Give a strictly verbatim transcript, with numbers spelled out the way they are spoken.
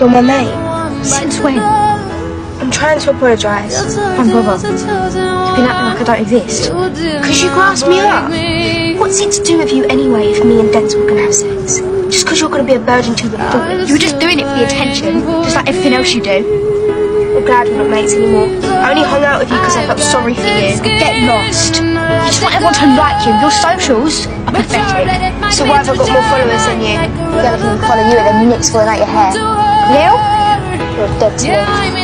You're my mate. Since when? I'm trying to apologise. Don't bother. You've been acting like I don't exist. Because you grasped me up. What's it to do with you anyway if me and Denzel can have sex? Just because you're going to be a virgin to the fullest. You were just doing it for the attention, just like everything else you do. I'm glad we're not mates anymore. I only hung out with you because I felt sorry for you. Get lost. You just want everyone to like you. Your socials are pathetic. So why have I got more followers than you? The other people follow you and then Nick's falling out your hair. Lil? You're dead to me.